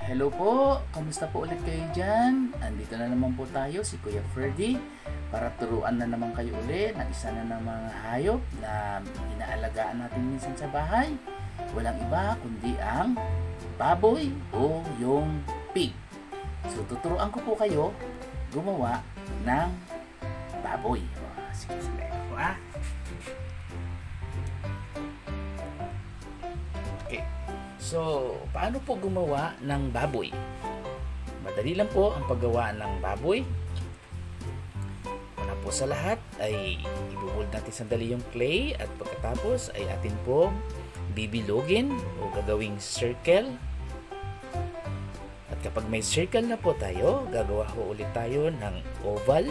Hello po, kamusta po ulit kayo dyan? Andito na naman po tayo, si Kuya Ferdy, para turuan na naman kayo ulit ng isa na ng mga hayop na inaalagaan natin minsan sa bahay. Walang iba kundi ang baboy o yung pig. So tuturuan ko po kayo gumawa ng baboy. Sige, po ah. Okay. So, paano po gumawa ng baboy? Madali lang po ang paggawa ng baboy. Una po sa lahat ay ibubuhol natin sandali yung clay at pagkatapos ay atin po bibilogin o gagawing circle. At kapag may circle na po tayo, gagawa po ulit tayo ng oval.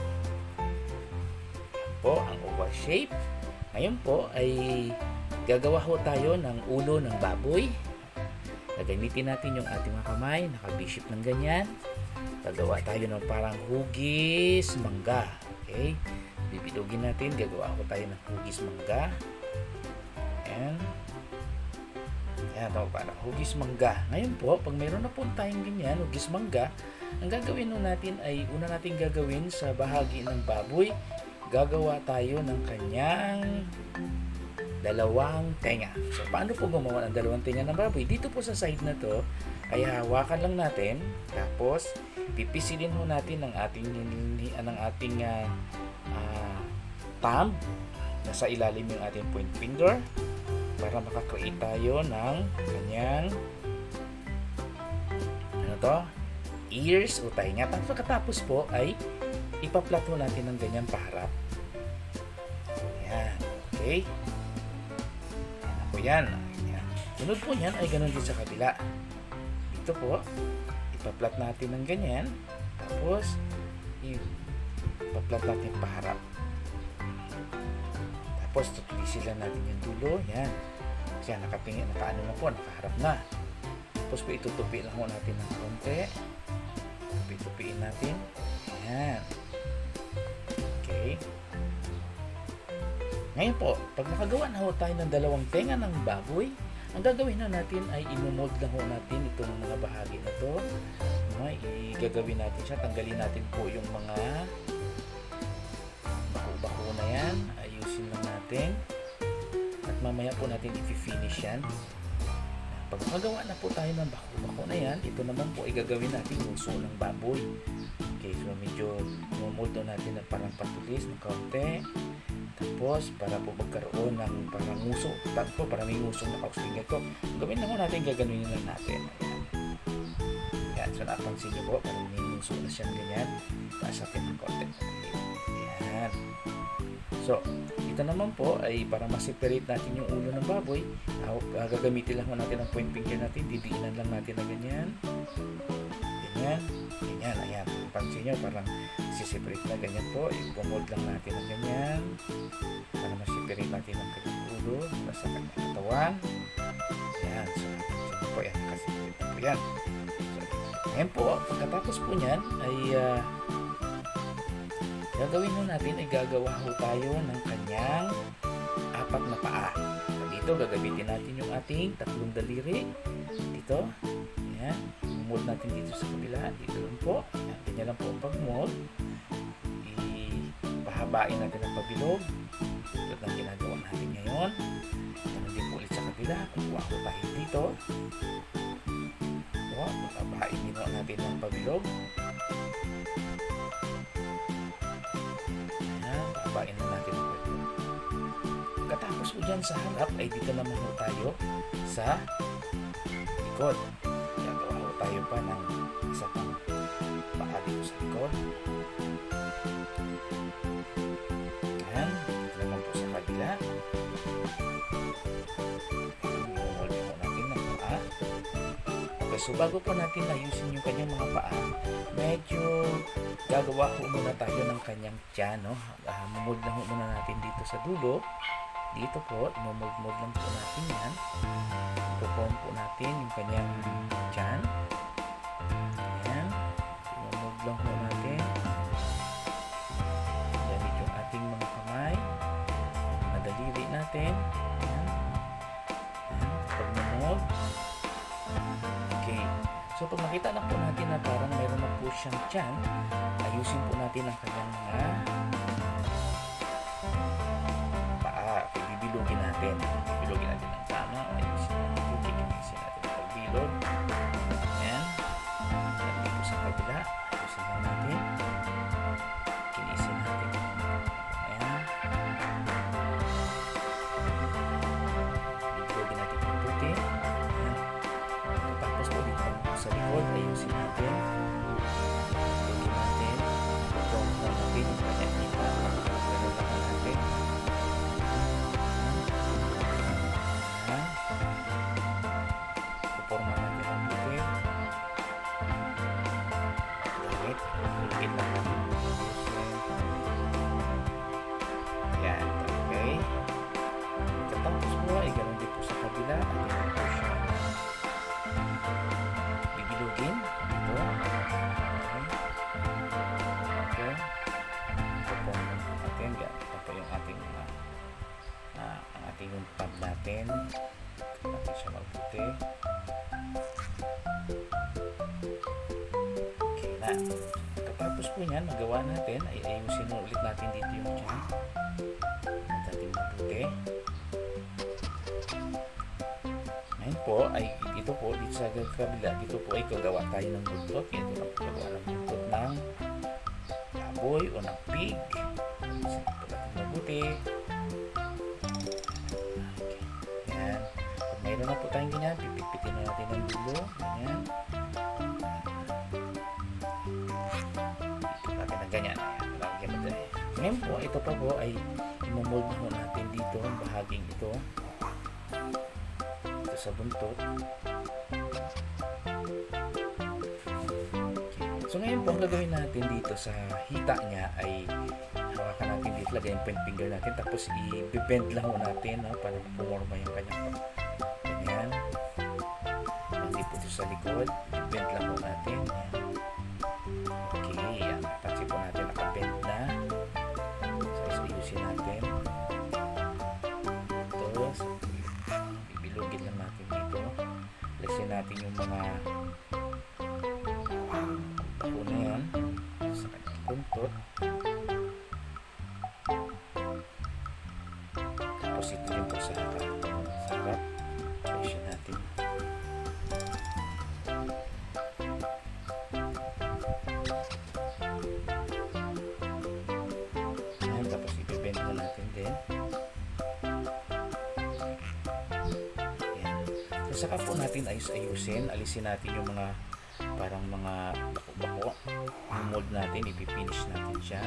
Yan po ang oval shape. Ngayon po ay gagawa ho tayo ng ulo ng baboy. Gagamitin natin yung ating mga kamay, nakabiship ng ganyan. Gagawa tayo ng parang hugis mangga. Okay? Bibilugin natin, gagawa ko tayo ng hugis mangga. Ayan. Ayan, parang hugis mangga. Ngayon po, pag mayroon na po tayong ganyan, hugis mangga, ang gagawin natin ay una natin gagawin sa bahagi ng baboy, gagawa tayo ng kanyang dalawang tenga. So, paano po gumawa ng dalawang tenga ng baboy? Dito po sa side na to, ay hawakan lang natin, tapos pipisilin ho natin ng ating thumb, nasa ilalim yung ating point finger, para makakreate tayo ng kanyang ears o tenga. Tapos po ay ipaplat ho natin ng ganyan paharap. Ayan. Okay? Yan. Sunod po niyan ay ganun din sa kabila. Ito po, ipaplat natin ng ganyan. Tapos, ipaplat natin paharap. Tapos, tutulisin lang natin yung dulo. Yan. Kasi nakatingin, nakaano na po, nakaharap na. Tapos po, itutupi lang po natin ng konti. Tupi-tupiin natin. Yan. Okay. Ngayon po, pag nakagawa na ho tayo ng dalawang tenga ng baboy, ang gagawin na natin ay imumold lang ho natin itong mga bahagi na to. Igagawin natin siya, tanggalin natin po yung mga bako-bako na yan, ayusin lang natin. At mamaya po natin i-finish yan. Pag nakagawa na po tayo ng bako-bako na yan, ito naman po ay gagawin natin uso ng baboy. Okay, so medyo imumold natin na parang patulis ng kaunti. Tapos, para po magkaroon ng parang nguso. Tapos po, para may ngusong nakausling ito. Gawin na mo natin, gaganunin lang natin. Ayan. Ayan. So, napansin nyo po, parang may nguso na siyang ganyan. Taas natin ng konti. Ayan. So, ito naman po ay para ma-separate natin yung ulo ng baboy. Gagamitin lang mo natin ang point finger natin. Didiinan lang natin na ganyan. Ganyan. Ganyan. Ayan. Pansin nyo, parang separate na ganyan po. I-mold lang natin ng ganyan para ma-separate natin ang kanyang ulo sa kanyang katawan. Ayan. So, napansin po yan. Nakaseparate na po yan. So, ngayon po, pagkatapos po nyan ay gagawin mo natin ay gagawa ho tayo ng kanyang apat na paa. So, dito, gagamitin natin yung ating tatlong daliri. Dito. Ayan. Mold natin dito sa kabila. Dito lang po. Ayan. Ganyan lang po ang pag-mold. Pahabain natin ang pabilog. Ito lang ginagawa natin ngayon. Ganun din po ulit sa kabila. Kukuha ko tayo dito. So, pahabain din natin ang pabilog. Ayan. Pahabain na natin ang pabilog. Pagkatapos po dyan sa harap, ay dito naman po tayo sa likod. Gagawa ko tayo pa ng isa pang paa dito sa likod. Ayan, dito naman po sa kabila. I-hold po natin ng paa. Okay, so bago po natin ayusin yung kanyang mga paa, medyo gagawa po muna tayo ng kanyang tiyan, no? Mold lang po muna natin dito sa dulo. Dito po, imomold-mold lang po natin yan. Ipopon po natin yung kanyang tiyan. Ayan. Imomold lang po natin. Gamit yung ating mga kamay. Madaliri natin. Ayan. Ayan. Pag-mold. Okay. So, pag nakita na po natin na parang mayroon na po siyang tiyan, ayusin po natin ang kanyang mga paa. Bibilugin natin. Bibilugin natin ang tama. Ayusin natin. Kikinisin natin ang pagbilog. Ayan. Lagay po sa kabila. Ayusin lang natin. Kinisin natin. Ayan. Bibilugin natin ang puti. Ayan. Tapos po dito sa likod, ayusin natin. Bibilugin natin. Ito natin yung kanyang kita. Ganun lang natin. Forma natin ang puti. Ulit. Ulit lang natin. Ayan. Okay. Katapos po ay ganun din po sa kabila. Ayan po siya. Bibilugin. Ito. Okay. Ito po natin. Ito po yung ating ang ating yung tab natin. Natin siya magputi. Okay na. Kapapos po yan, magawa natin, ay ayusin ulit natin dito yung tiyan. Natin magputi. Ngayon po, ay ito po, dito sa kabila, dito po ay gagawa tayo ng buntot. Ito lang po gagawa ng buntot ng baboy o ng pig. Sige po natin mabuti. Mayroon na po tayong ganyan, pipit-pitin na natin ang dulo, ganyan. Pipit natin ang ganyan, lagyan mo dyan. Ngayon po, ito pa po ay imumold mo natin dito, ang bahaging ito. Ito sa buntot. Okay. So ngayon po, ang gagawin natin dito sa hita niya ay hawakan natin dito, lagay yung point finger natin, tapos i-bend lang mo natin para pumorma yung kanyang yan. Hindi po ito sa likod. Bend lang po natin. Yan. Okay. Yan. Pansin po natin nakabend na. So, ayusin natin. Ito. So, bibilugin lang natin dito. Alisin natin yung mga pako na yan. Sa kanyang buntot. Tapos ito din po sa harap. Ayusin natin. Ayan, tapos ibibend na natin din. Ayan. So, saka po natin ayusin. Alisin natin yung mga parang mga bako-bako. Yung mold natin, ipipinish natin siya.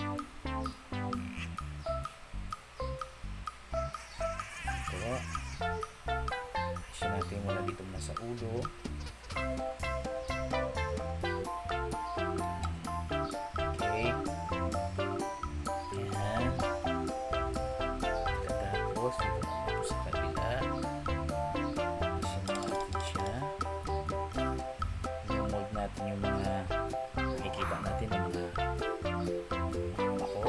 Ito. Natin muna dito na sa ulo. Okay. Ayan. Tapos dito naman po sa kabila. Isin natin siya. I-mold natin yung mga nakikita natin ng mga bako.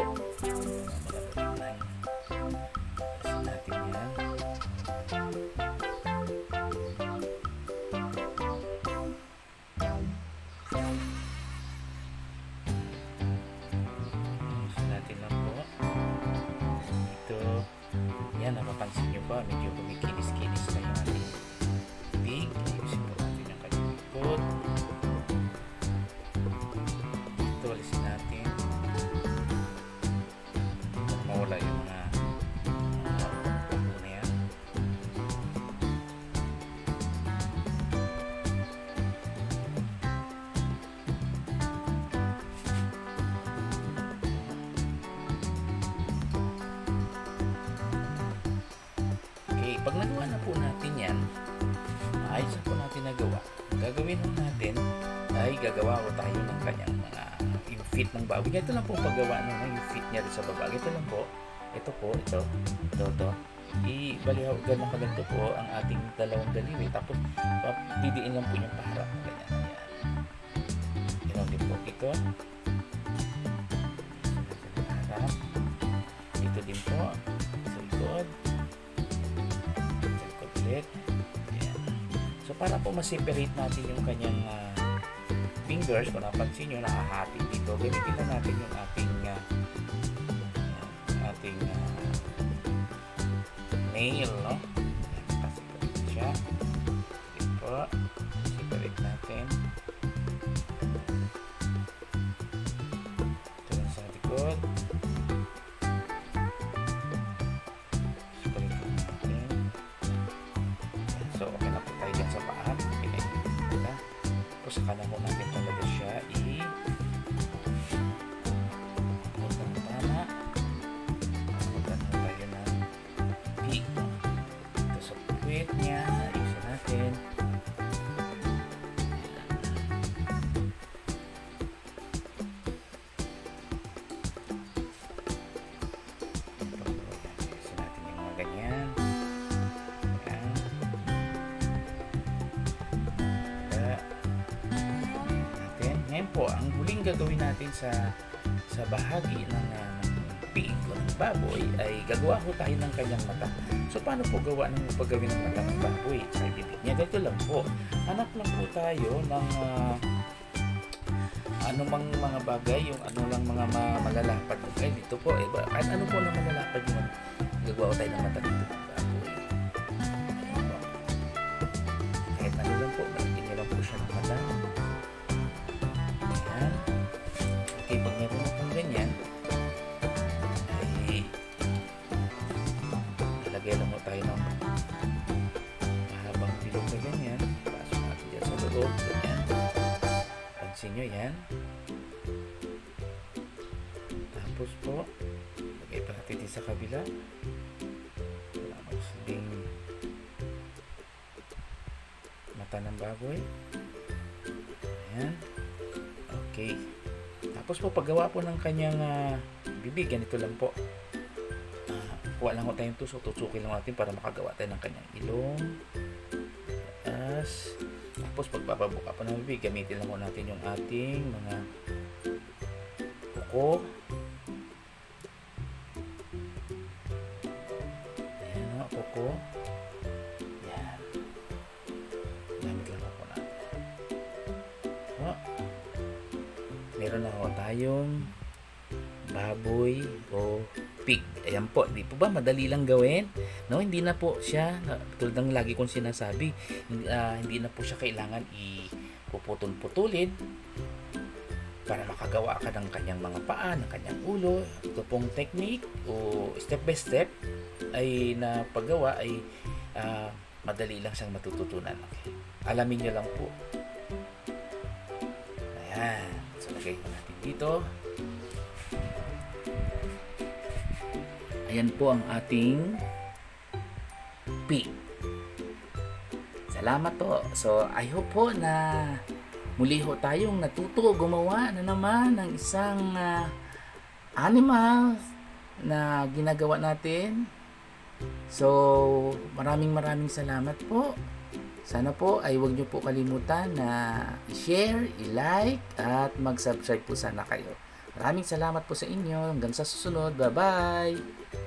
Isin natin yan. Yan, napapansin nyo ba? Medyo kumikinis-kinis na yung ating pig. Ayusin po natin yung kanyang likod. Ito, alisin natin. Mawala yung mga bako na yan. Pag nagawa na po natin yan, ayos na po natin nagawa. Gagawin natin ay gagawa ko tayo ng kanyang mga yung feet ng baboy. Ito lang po paggawa ng yung feet niya sa baba. Ito lang po. Ito po. Ito. Ibalihaw ganun kaganto po ang ating dalawang daliri. Tapos didiin lang po yung paharap. Ganyan. Ayan. Ganoon din po ito. Paharap. Ito din po. Sa likod. Ayan. So para po ma-separate natin yung kanyang fingers. Kung napansin nyo, nakahati dito. Gamitin na natin yung ating nail, no? Separate siya. Ito, separate natin. Ito lang sa likod. Separate natin. So, okay na po tayo dyan sa paa. Pinaikot ko na. Tapos, saka na po natin talaga siya niya, ayusin natin. Ayusin natin yung mga ganyan. Ayan. Natin. Ngayon po, ang huling gagawin natin sa bahagi ng pig o ng baboy ay gagawa ho tayo ng kanyang mata. So, paano po gawa ng paggawin ng mata ng baboy? Sa bibig niya, ganito lang po. Hanap lang po tayo ng anumang mga bagay, yung lang mga malalapad. Okay, dito po, ano po na malalapad yung gagawa tayo ng mata dito ng baboy. Ayan po. Kahit ano lang po, magiging lang po siya ng mata. Ayan. Okay, pag meron na pong ganyan, lagyan lang mo tayo ng mahabang bilog na ganyan. Pasok natin dyan sa loob. Ganyan. Pansin nyo yan. Tapos po, lagay pa natin din sa kabila. Wala magsilbing mata ng baboy. Ayan. Okay. Tapos po, paggawa po ng kanyang bibig, ganito lang po. Kuha lang ko tayong tusok, tusukin lang natin para makagawa tayo ng kanyang ilong. Tapos pagpapabuka pa ng bibig, gamitin lang mo natin yung ating mga kuko. Ayan o, kuko. Ayan. Gamit lang ako natin. Meron na ako tayong baboy o pig. Ayan po, di po ba madali lang gawin? No, hindi na po siya tulad ng lagi kong sinasabi, hindi na po siya kailangan ipuputol-putulin para makagawa ka ng kanyang mga paa, ng kanyang ulo. Ito pong technique o step by step ay na paggawa ay madali lang siyang matututunan. Okay. Alamin niyo lang po. Ayan. So, lagay ko natin dito. Ayan po ang ating pig. Salamat po. So, I hope po na muli ho tayong natuto gumawa na naman ng isang animal na ginagawa natin. So, maraming salamat po. Sana po ay huwag niyo po kalimutan na i-share, i-like, at mag-subscribe po sana kayo. Maraming salamat po sa inyo. Hanggang sa susunod. Bye-bye!